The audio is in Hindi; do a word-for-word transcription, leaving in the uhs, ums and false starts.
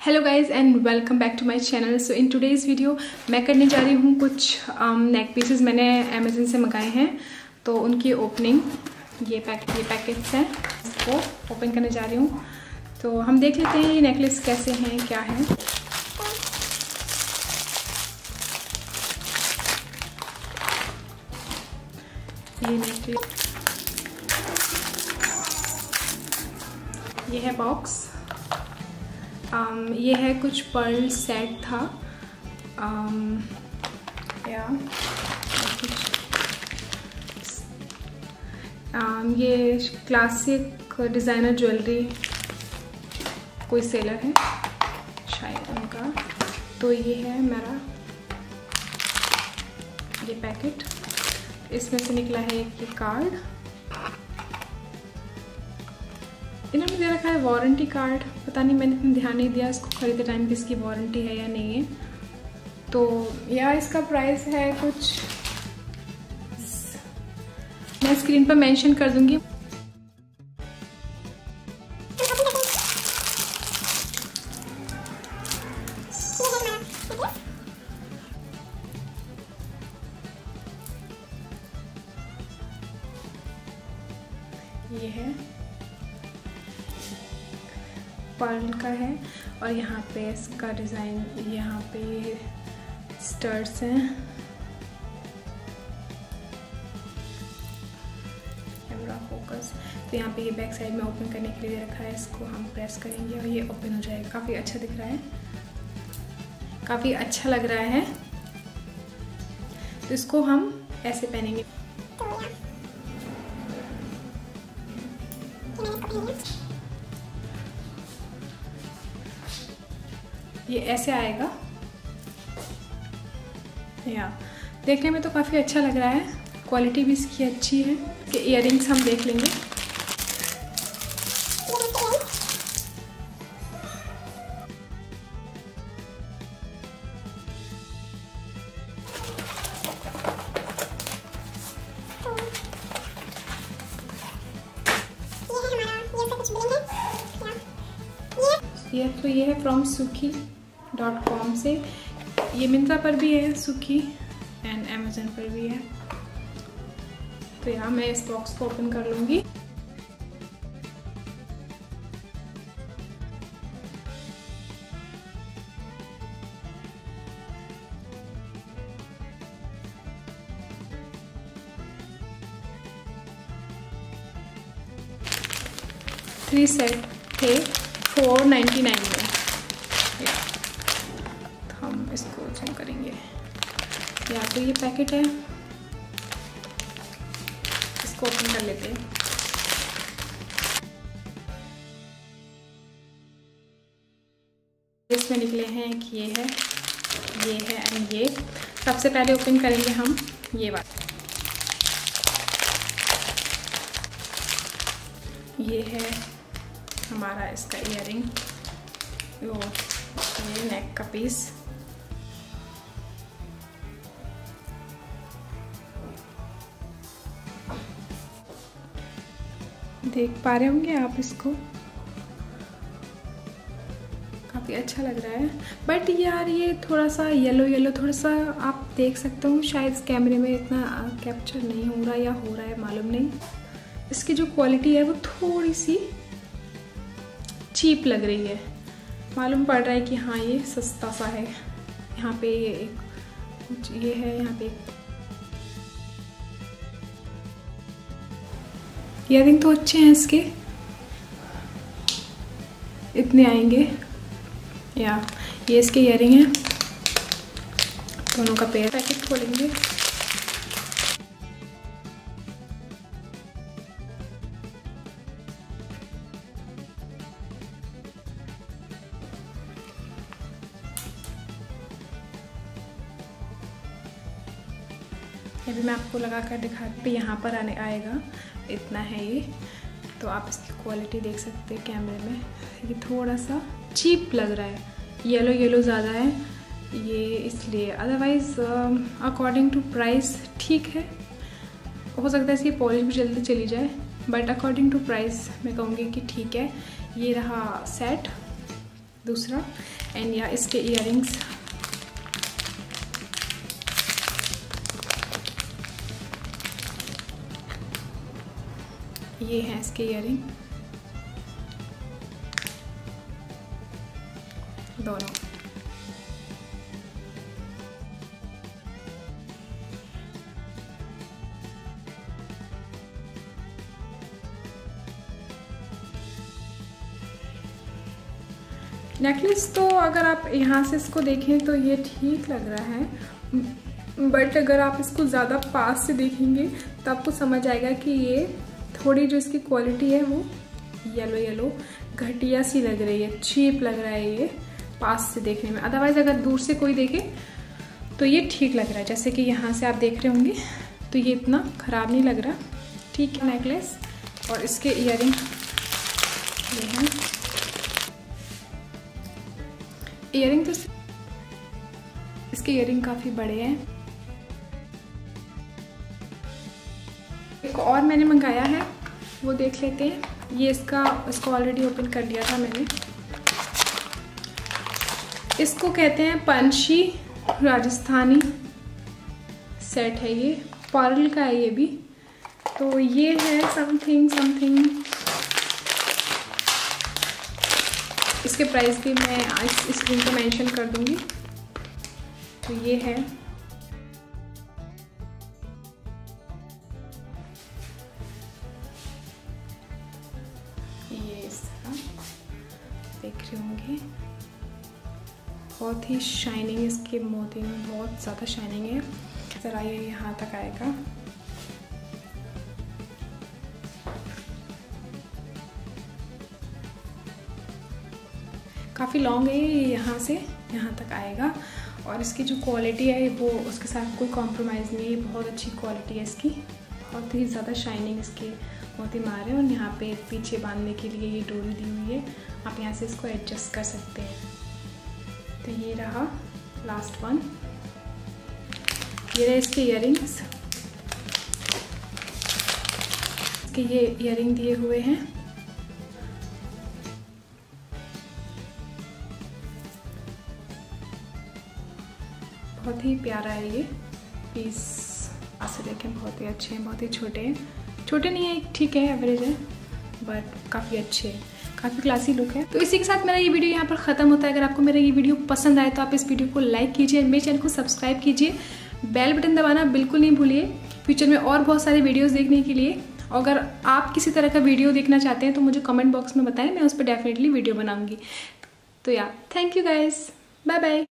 Hello guys and welcome back to my channel. So in today's video मैं करने जा रही हूँ कुछ नेक पीसेस मैंने अमेज़न से मंगाए हैं, तो उनकी ओपनिंग। ये पैक ये पैकेट्स हैं, इसको ओपन करने जा रही हूँ। तो हम देख लेते हैं ये नेकलेस कैसे हैं, क्या है। ये नेकलेस, ये है बॉक्स। Um, ये है कुछ पर्ल सेट था um, या um, ये क्लासिक डिज़ाइनर ज्वेलरी कोई सेलर है शायद उनका। तो ये है मेरा ये पैकेट, इसमें से निकला है एक कार्ड। इन्होंने दे रखा है वारंटी कार्ड, पता नहीं मैंने इतना ध्यान नहीं दिया इसको खरीदते टाइम की इसकी वारंटी है या नहीं है। तो या इसका प्राइस है कुछ, मैं स्क्रीन पर मेंशन कर दूंगी। ये है पर्ल का है और यहाँ पे इसका डिज़ाइन, यहाँ पे स्टड्स हैं। Camera focus. तो यहाँ पे ये बैक साइड में ओपन करने के लिए दे रखा है, इसको हम प्रेस करेंगे और ये ओपन हो जाएगा। काफ़ी अच्छा दिख रहा है, काफ़ी अच्छा लग रहा है। तो इसको हम ऐसे पहनेंगे। ये ऐसे आएगा या देखने में तो काफ़ी अच्छा लग रहा है, क्वालिटी भी इसकी अच्छी है। कि इयररिंग्स हम देख लेंगे। ये तो ये है फ्रॉम सुखी डॉट कॉम से। ये मिंत्रा पर भी है सुखी एंड अमेज़न पर भी है। तो यहाँ मैं इस बॉक्स को ओपन कर लूँगी। थ्री सेट थे फोर नाइन्टी नाइन में। तो हम इसको ओपन करेंगे। या तो ये पैकेट है, इसको ओपन कर लेते हैं। इसमें निकले हैं कि ये है, ये है एंड ये। सबसे पहले ओपन करेंगे हम ये वाला। ये है हमारा इसका इयररिंग, वो ये नेक का पीस। देख पा रहे होंगे आप इसको, काफ़ी अच्छा लग रहा है। बट यार ये थोड़ा सा येलो येलो थोड़ा सा आप देख सकते हो, शायद कैमरे में इतना कैप्चर नहीं हो रहा या हो रहा है मालूम नहीं। इसकी जो क्वालिटी है वो थोड़ी सी चीप लग रही है। मालूम पड़ रहा है कि हाँ ये सस्ता सा है। यहाँ पे ये एक कुछ ये है, यहाँ पे इयररिंग तो अच्छे हैं इसके, इतने आएंगे। या ये इसके इयररिंग है, दोनों का पेयर। पैकेट खोलेंगे। ये भी मैं आपको लगा कर दिखाती हूँ। यहाँ पर आने आएगा, इतना है ये। तो आप इसकी क्वालिटी देख सकते हैं कैमरे में। ये थोड़ा सा चीप लग रहा है, येलो येलो ज़्यादा है ये, इसलिए। अदरवाइज़ अकॉर्डिंग टू प्राइस ठीक है। हो सकता है इसकी पॉलिश भी जल्दी चली जाए, बट अकॉर्डिंग टू प्राइस मैं कहूँगी कि ठीक है। ये रहा सेट। दूसरा। एंड या इसके इयररिंग्स ये हैं इसके इयररिंग दोनों। नेकलेस तो अगर आप यहाँ से इसको देखें तो ये ठीक लग रहा है, बट अगर आप इसको ज़्यादा पास से देखेंगे तो आपको समझ आएगा कि ये थोड़ी जो इसकी क्वालिटी है वो येलो येलो घटिया सी लग रही है, चीप लग रहा है ये पास से देखने में। अदरवाइज अगर दूर से कोई देखे तो ये ठीक लग रहा है, जैसे कि यहाँ से आप देख रहे होंगे तो ये इतना ख़राब नहीं लग रहा। ठीक है नेकलेस। और इसके इयररिंग ये हैं, इयररिंग तो इसके इयररिंग काफ़ी बड़े हैं। एक और मैंने मंगाया है वो देख लेते हैं। ये इसका इसको ऑलरेडी ओपन कर लिया था मैंने। इसको कहते हैं पंछी राजस्थानी सेट है, ये पर्ल का है ये भी। तो ये है समथिंग समथिंग, इसके प्राइस भी मैं इस स्क्रीन पर मेंशन कर दूंगी। तो ये है, ये इस तरह देख रहे होंगे, बहुत ही शाइनिंग इसके मोती में, बहुत ज़्यादा शाइनिंग है। ज़रा ये यहाँ तक आएगा। काफ़ी लॉन्ग है ये, यहाँ से यहाँ तक आएगा। और इसकी जो क्वालिटी है वो उसके साथ कोई कॉम्प्रोमाइज़ नहीं है, बहुत अच्छी क्वालिटी है इसकी, बहुत ही ज़्यादा शाइनिंग इसके मोती मार है। और यहाँ पे पीछे बांधने के लिए ये डोरी दी हुई है, आप यहाँ से इसको एडजस्ट कर सकते हैं। तो ये रहा लास्ट वन, ये रहे इसके इयररिंग्स। इसके ये इयररिंग दिए हुए हैं, बहुत ही प्यारा है ये पीस। ऐसे देखें बहुत ही अच्छे हैं, बहुत ही छोटे हैं, छोटे नहीं है, ठीक है एवरेज है, बट काफ़ी अच्छे हैं, काफ़ी क्लासी लुक है। तो इसी के साथ मेरा ये वीडियो यहाँ पर ख़त्म होता है। अगर आपको मेरा ये वीडियो पसंद आए तो आप इस वीडियो को लाइक कीजिए, मेरे चैनल को सब्सक्राइब कीजिए, बेल बटन दबाना बिल्कुल नहीं भूलिए फ्यूचर में और बहुत सारे वीडियोज़ देखने के लिए। अगर आप किसी तरह का वीडियो देखना चाहते हैं तो मुझे कमेंट बॉक्स में बताएं, मैं उस पर डेफिनेटली वीडियो बनाऊँगी। तो यार thank you guys, bye bye.